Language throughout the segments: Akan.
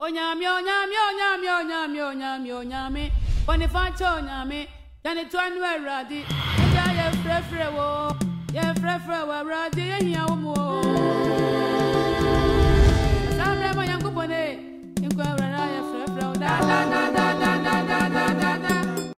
Onyame, onyame, onyame, onyame, onyame, onyame. When if I told onyame, then it went well ready. Yeah, frefre wo, yeah, frefre wo ready. Yeah, wo. Samre mo yangu pone, inko rara yeah frefre da da da da da da da da da da.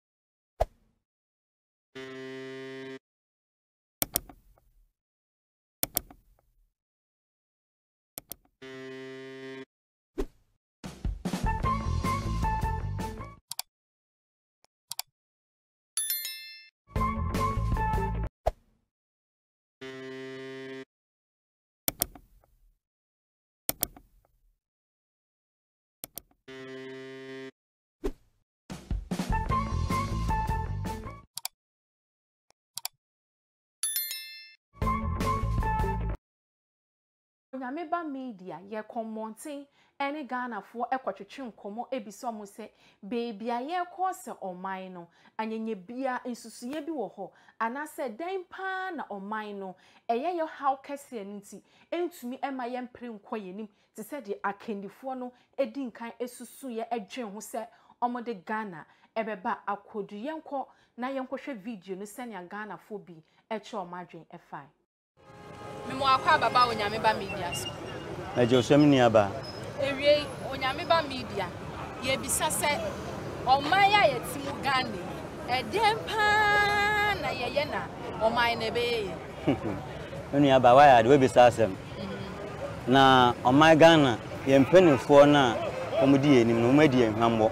Onyameba media ye commenting any Ghana for ekwatwetwe nkomo ebiso mo se baby aye course oman no anyenye bia nsusuye bi wo ho anase den pa na oman no eye yo how kese nti entumi ema ye mpre nkwa yenim te se de akendifo no edi nkan esusuye edwen ho se omode Ghana ebeba akodu yenko na yenkohwe video no se ne Ghana fo bi eche omadwen efai Memo akwa baba Onyameba media so. Na Josem ni aba. Ewie Onyameba media ye bisa se oman ya yetimu Ghana. Edem pa na ye na oman na be. Oni aba wa ya de we bisa asem. Na oman Ghana ye mpanifo na omudi enim no madi enhwambo.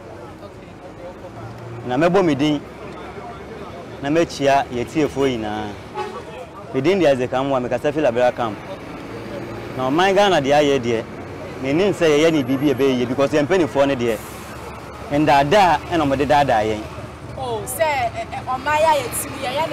Na mebo medin na mechia yetiefo yina. Within the Azekam, I make a Labra camp. Now, my Ghana, the aye dear, may name say any BB bay because I'm penny for a dear. And that and on the dada. Oh, say, on my eye, it's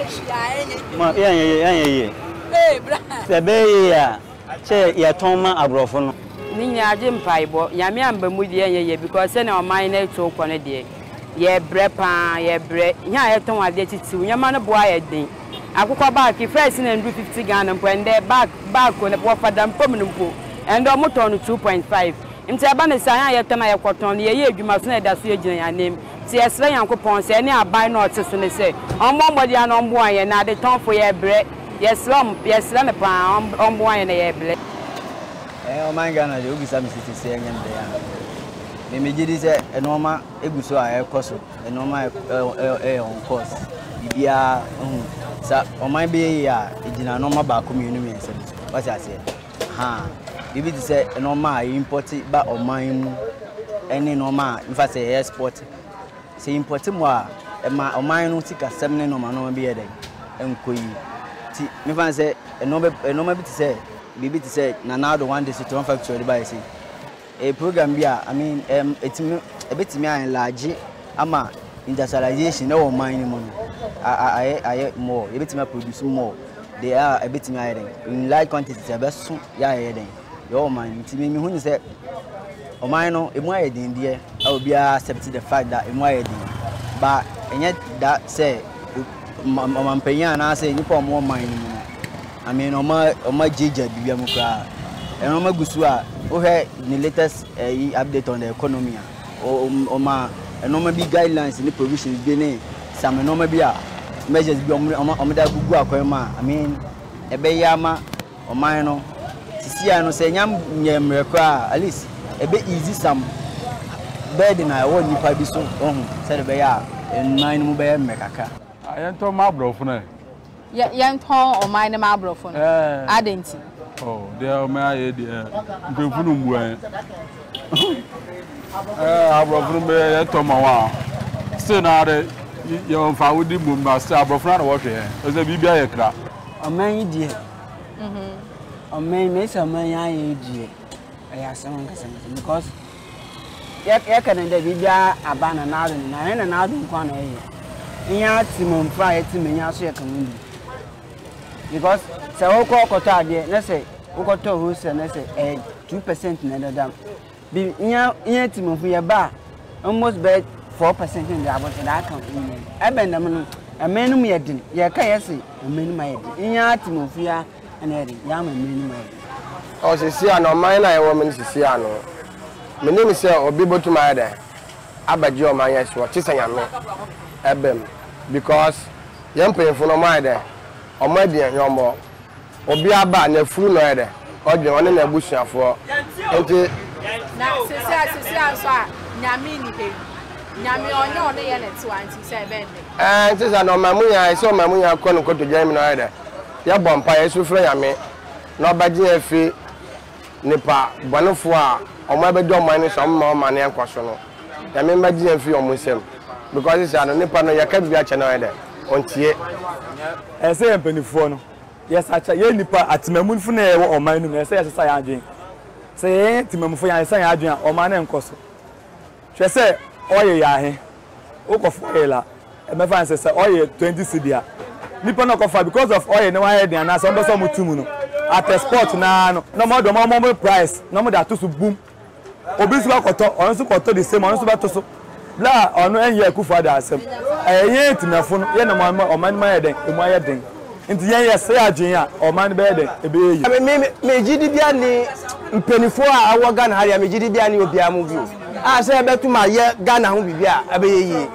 the bay, say, ya Toma Abrofon. Nina Jim Pibo, Yamian Bermudia, because then on my nature to one a day. Ye brepa, ye bre, ya don't want to see your man a boy a day. Akukwa back if first and do 50 Ghana and there back on the for them permanent pool and the motor on 2.5. In Tabana Saya Yatana Cotton, ye you must know that's your name. See a slang coupons any buy not to say. On one body and on boy and now the time for your bread. Yes, slump, yes, slump on boy and a bread. Oh my Ghana, you'll be some city saying there. Maybe this a normal ebuso a coso, a normal on course. Bibia sa o man be ya ejina normal ba community me say what I say ha bibi ti say normal import ba o man mu any normal in fact say export say import mu a e ma o man no tika sem ne normal no be eden enkoyi ti me fan say normal bi ti say bibi ti say na now the one day to one factory by say a program bi a I mean etimi e betimi an large ama industrialization na o man ni mo I more, a bit produce more. They are a bit in large quantities, a best soon, your mind. To me, who said, O mine, a more in the I will be accepted the fact that a more but and yet that say, Mamma Payan, I say, you put more mine. I mean, on my Jija, Biamuka, and on my Gusua, who had the latest update on the economy, or my normal big guidelines in the provisions being. Some normal beer measures be on the Gugua Quema. I mean, a bayama or mino. Siciano say, Yam at least a bit easy some bed in I won't if I be so said a bayar and mine mobile macaca. I am Tom Mabro for now. Young Tom or mine Mabro for I didn't. Oh, they are my idea. Good. I brought from there, Tomawa. Still not. Your family boom, master, Brofran, what here? As a BBI crap. A man, dear. A man makes a man, dear. I have someone because yet can the Bibia abandon another corner. In your Timon Fry to me, I see a community. Because so Cota, dear, let's say, Okoto, who said, let's say, 2% in another dam. Be near Timon for your bar, almost bed. 4% in the about that account. I bend a man who made it. Yeah, can say a man made in your Timofia and Eddie, Yam and Minimum. Oh, Siciano, mine, I woman Siciano. my name is Obi Botumade. Abaji o man yes what is nyame ebem because yam pay for no mind there omadian yomo obi aba na furu no ede odwe one na abusuafo enti na sisi so a nyame ni he nyame onye one ye net 27 enti sa no mamunya so mamunya ko no koto jami no ede ya bompa yesu furu nyame na obaji afi nipa bonofo a omabedi o man ni so ma o man en kwaso no ya me maji en fi omusem because it's an nipa no yaka bia che na ede ontie say empanifo no yes acha ye nipa atimamunfo na ewo oman no say yes say adwen say timamfo ya say adwen oman na enkoso hwe say oye ya he ukofo ela e me fan say oye 20 cedis nipa no kofa because of oye no wa den na so mbo so mutumu no at sport na no mo do mo price no mo da to so boom obi su akoto on su koto the same on su beto so la onu enye Akufo Addo asem eye timafo no ye na oman ma ye den emu aye den nti ye say adwen a oman be den ebe yi me gidi bia ni mpanifo a awo Ghana ha ya me gidi bia ni obi amu bi a say betu ma ye Ghana ho bibia ebe yi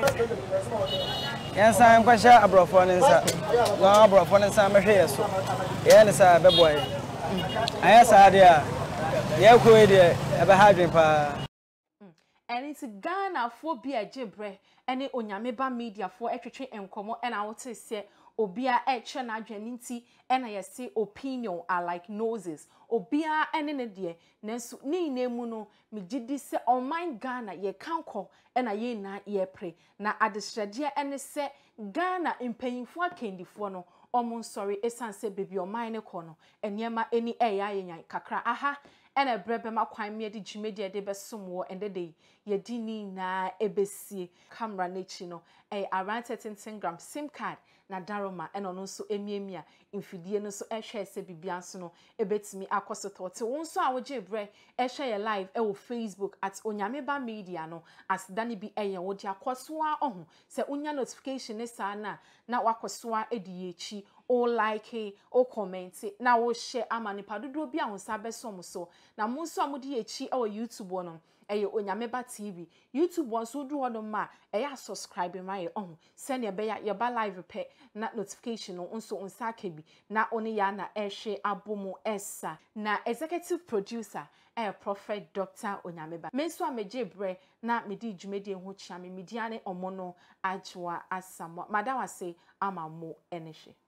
Yansa nkwasha abrofo nsa na abrofo nsa mehwe yeso ye ne sa beboy ayasa ade a ye ko e de ebe ha adwen pa and it's Ghana for be a jibre any Onyameba media for etwetwe enkomo and I would say obia eche na adweninti and I say opinion are like noses obia ene ne de nanso ni nemu no me gidi se online Ghana ye kanko and aye na ye pre na adesrade ene se Ghana impanyifo akendifo no omon sorry esanse baby o mine kono enyema eni eya yenyan kakra aha ena brebe makwan me de dwumede de besomwo ende de yedini na ebesie camera nechi no around 13 gram sim card na daroma eno no so emiemia infidie no so ehwe se bibia so no ebetimi akosotote won so awoje bre ehwe ye live wo Facebook at Onyameba media no as dani bi eye wo di akosoa ohun se unya notification ne sa na wakosoa edi echi o like o comment na wo share ama nipa dodo bi ahonsa besom so na mo nso amodi echi e wo YouTube no eye Onyameba TV YouTube won so do hono ma eye subscribe ma ye send ye be ya ba live pe na notification no nso onsa kebi na oni ya na ehwe abomo esa na executive producer Prophet Dr. Onyameba me nso ameje bre na medi dwumede ho chia me mediane omono ajwa asamwa madawase ama mo enehwe